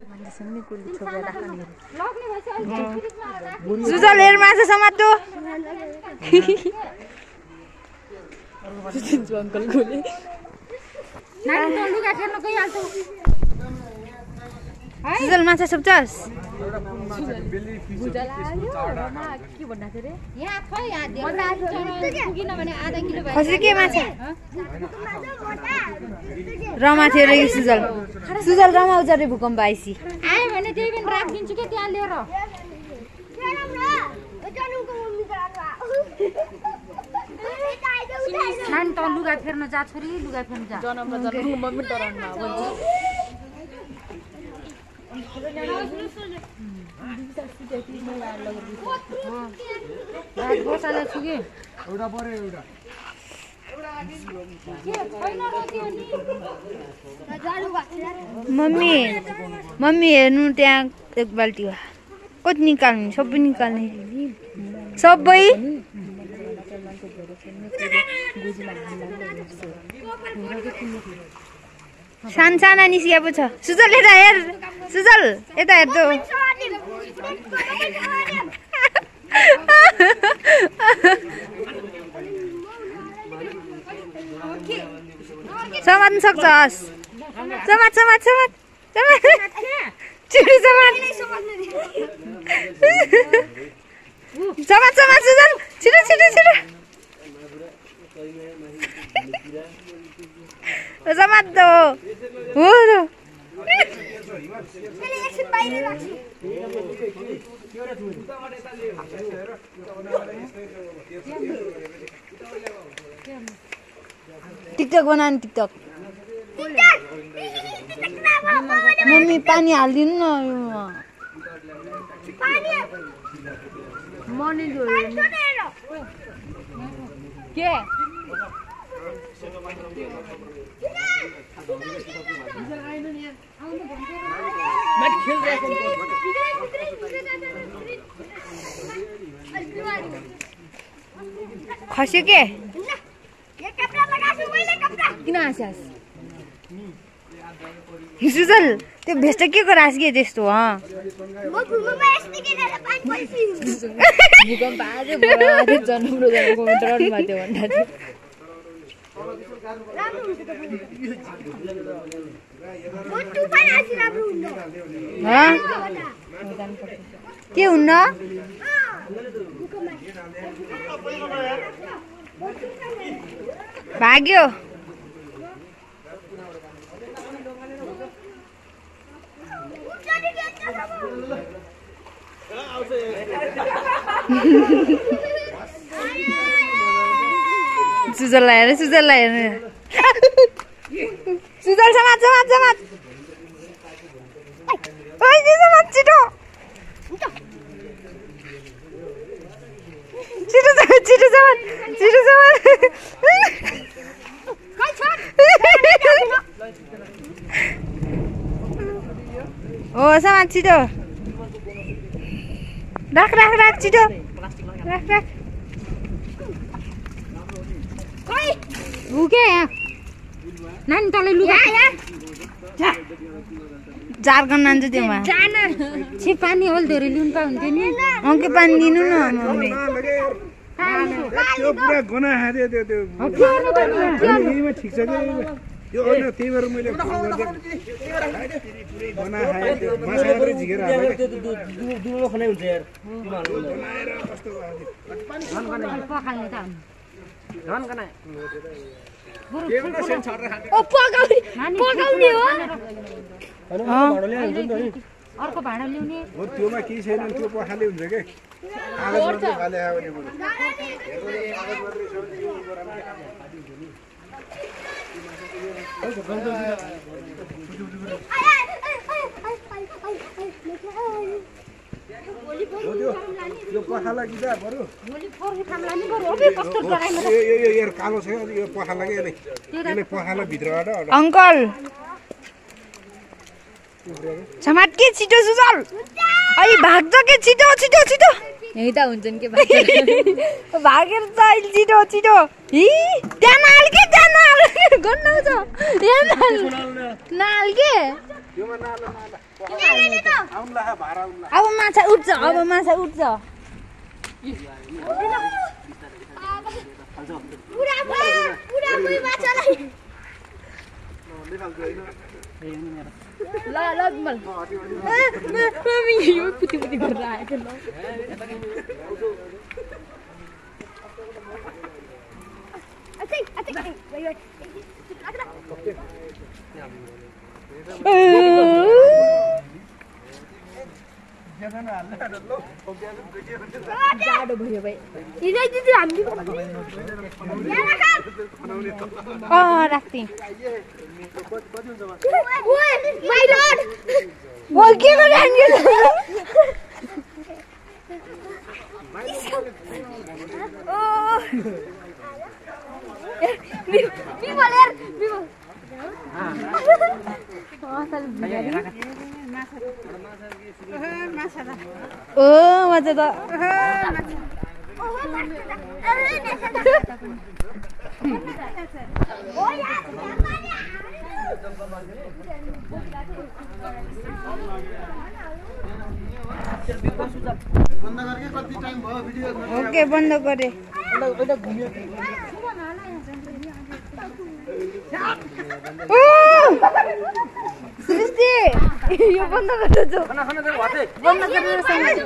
सुजल हेर माछा समात्यो अंकल गोले सुजल माछा सुप्छस् खसी के माछा रमा थियो रे सुजल सुजल रमा उजार रे भूकम्प आइसी आयो भने त्यही पनि राखिदिन्छु के त्यहाँ लिएर नानी त लुगा फेर्न जा छोरी लुगा फेर्न जा जन्म मम्मी डराउनु मम्मी मम्मी हेर्नु त्यहाँ एक बाल्टी कति निकाल्ने सबै निकाल्ने सबै सानसाना निस्किएको छ सुजल यता हेर सुजल यता हेर्दो समात्न सक्छस् समात समात समात समात छिटो समात समात समात सुजल छिटो छिटो छिटो समात दो हो टिकटक बनाउनु टिकटक मम्मी पानी हालिदिनु न के खस्यो के किन हाँस्यास् सुजल त्यो भेस्ट के को रास के त्यस्तो भूकम्प आज जन्म डराउनु भएको थियो भन्दा के हुन्न भाग्यो सुजल हेर सुजल हेर सुजल समात समात समात समात छिटो छिटो छिटो समात छिटो समात ओ समात छिटो राख राख राख छिटो राख राख भुके नानी तँलाई लुगा झारखण्ड लान्छु त्योमा छि पानी होल धेरै लिउनु पाउँथ्यो नि अङ्के पानी दिनु न मम्मी त्यो पुरा गना हाल्यो त्यो यहीमा ठिक छ त्यो होइन त्यही भएर मैले गना हाल्यो त्यो माछा मात्रै झिकेर हाल्यो दुलो खनाइ हुन्छ यार बनाएर कस्तो पखाल्ने त पकाउने हो अर्को भाडा ल्याउने हो त्योमा केही छैन त्यो पखाले हुन्छ के आगो मात्रै खाले आयो भने यो पखाला कि जा बरु यो कालो छ यो पखाला के यसले पखाला भित्रबाट अंकल समाट के छिटो सुजल अलि भाग्छ के छिटो छिटो छिटो यही त हुन्छन् के भागेर चाहिँ छिटो छिटो हि त्यहाँ नहाल के त्यहाँ नहाल गन्नाउँछ यहाँ नाल के अब माछा उठ्छ ल विमल यो पुति गरेर आएको ल जाडो भयो भाइ राख्थेँ मजा त ओके बन्द गरे सृष्टि यो बन्द गर्छु बन्द गरेर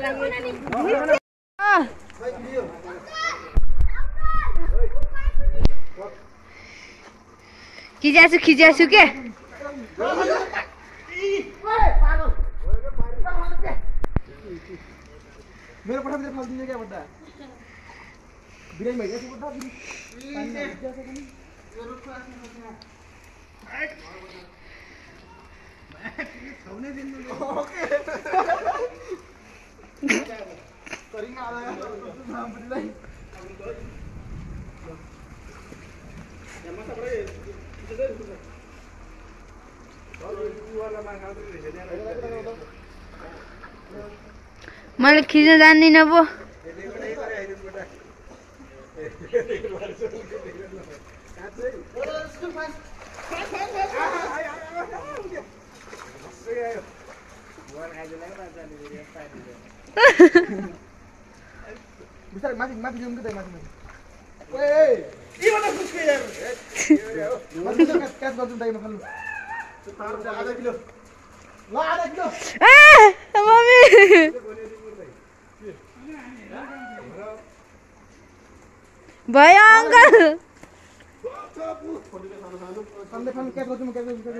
खिच्याछु के मेरो पठा भित्र फाल्दिने क्या बड्डा बिरामी भइरहेछ बड्डा खाउने दिन ओके करिङ आला नामलाई मसा बडे मैले खिच्न जान्दिनँ पो बिस्तारै माथि माथि जाउँ के माथि ओए ई वाला खुसके यार माथि क्याच गर्छु दाइमा खाल्नु आधा किलो ल आधा किलो मम्मी भयो अङ्कल खाल्ने खाल्नु क्याच गर्छु म क्याच गर्छु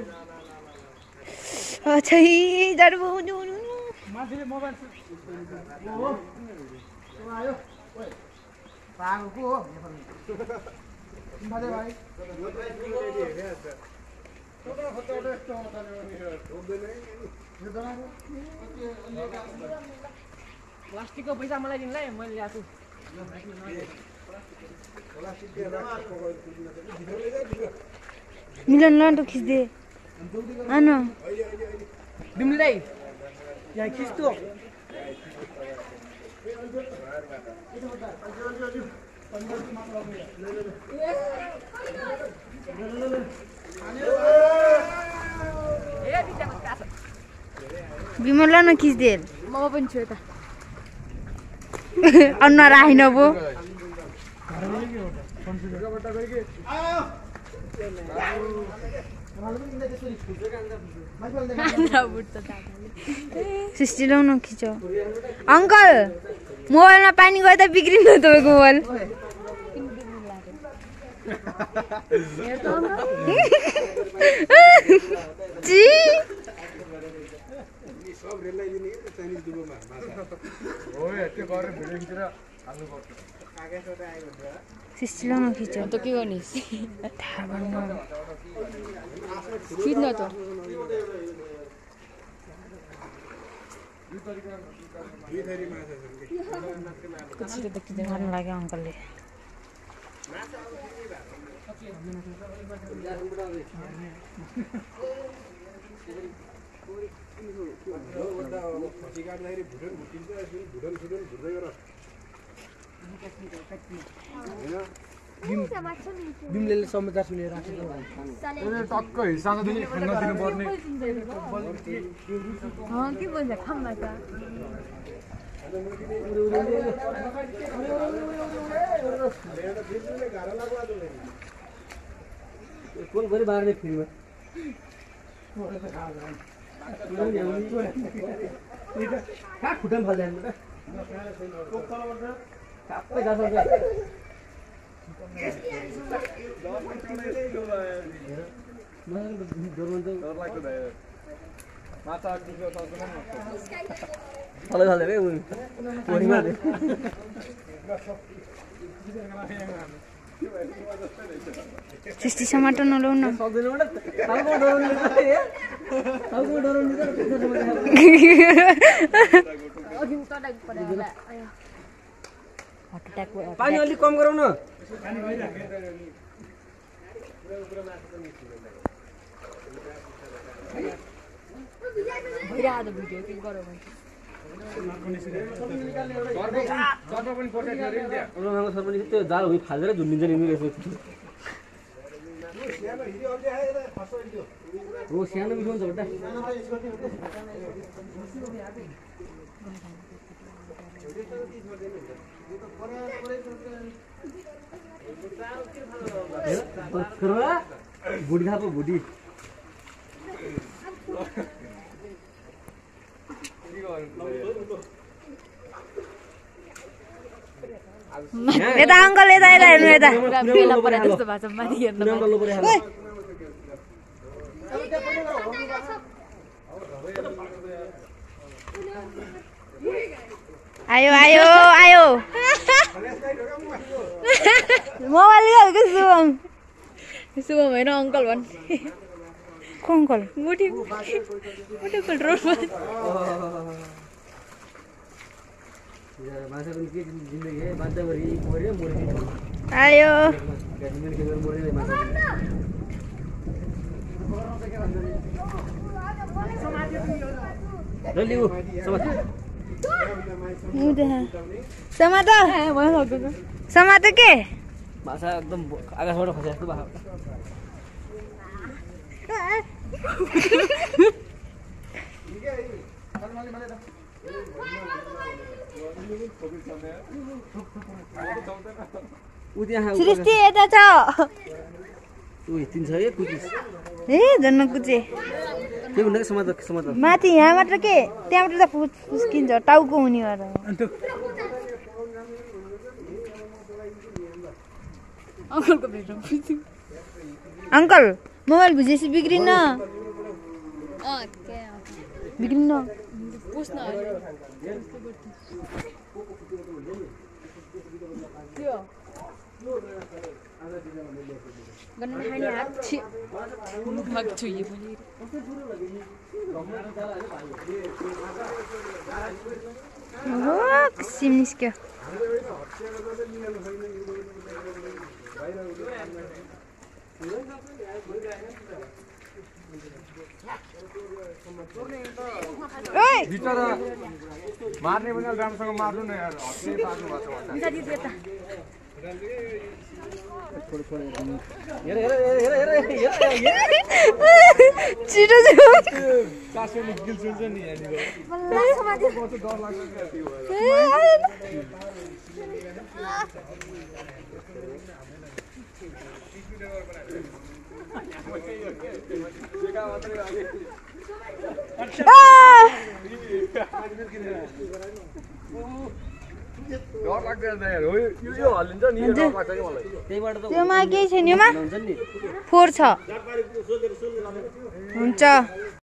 छै जाडो मान्छेले मोबाइल ओ आयो ओए पागल को हो नेपाली भाइ प्लास्टिकको पैसा मलाई दिनुलाई मैले ल्याएको मिलन लान्टो खिच्दे आन तिमीलाई यहाँ खिच्दो विमल न खिच्दे म पनि छु यता अनुहार आइन पो सृष्टि ल्याउ न खिच अङ्कल मोबाइलमा पानी गयो त बिग्रिनु तपाईँको मोबाइल सृष्टि ल्याउ न खिच त के गर्ने थाहा भन्नु खिच्न त मार्नु लाग्यो अङ्कलले बिमले समाचार सुनेर राखेको टक्कै सानोदेखि खान दिनुपर्ने के बोल्छ खाममा त कोल गरी बार्ने फिल्म कहाँ खुट्टा फाल्दै सबै जान्छ सृष्टि टमाटर नलाउ न पानी अलिक कम गरौ न त्यो जाल फालेर झुन्डिन्छ नि हो सानो मिसाउँछ बेटा भुटी खाएको भुटी यता अङ्कल यता यता हेर्नु यता बेला परे जस्तो भएको छ माथि हेर्न आयो आयो आयो मोबाइल लिएको शुभम शुभम होइन अङ्कल भन्ने को अङ्कल मुठीको रोडमा आयो समातो समातो के माछा एकदम आकाशबाट खसे जस्तो भएको सृष्टि यता छ ए जन्म कुचे के भन्दा समातो माथि यहाँ मात्र के त्यहाँबाट त फुस्किन्छ टाउको हुने भएर अङ्कलको भेट्नु अङ्कल मोबाइल बुझेपछि बिग्रिन्न बिग्रिन्न पुस्न सिम निस्क्यो बिचरा मार्ने पनि राम्रोसँग मार्नु न यार हस्ते पार्नु भएको छ छिटो चासो निस्किल सुन्छ नि यहाँनिर डर लाग्दैन यार हो यो हल्लिन्छ नि डर लाग्छ कि मलाई त्यहीबाट त्योमा केही छैन योमा 4 छ हुन्छ